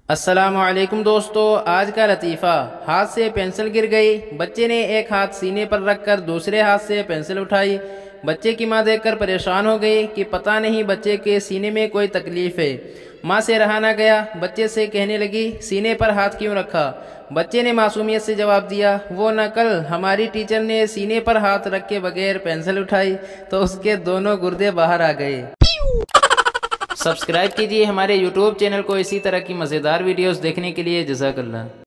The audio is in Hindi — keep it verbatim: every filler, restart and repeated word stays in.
अस्सलामुअलैकुम दोस्तों, आज का लतीफ़ा। हाथ से पेंसिल गिर गई। बच्चे ने एक हाथ सीने पर रखकर दूसरे हाथ से पेंसिल उठाई। बच्चे की मां देखकर परेशान हो गई कि पता नहीं बच्चे के सीने में कोई तकलीफ़ है। मां से रहा ना गया, बच्चे से कहने लगी, सीने पर हाथ क्यों रखा? बच्चे ने मासूमियत से जवाब दिया, वो न कल हमारी टीचर ने सीने पर हाथ रख के बगैर पेंसिल उठाई तो उसके दोनों गुर्दे बाहर आ गए। सब्सक्राइब कीजिए हमारे यूट्यूब चैनल को इसी तरह की मज़ेदार वीडियोस देखने के लिए। जज़ाकल्लाह।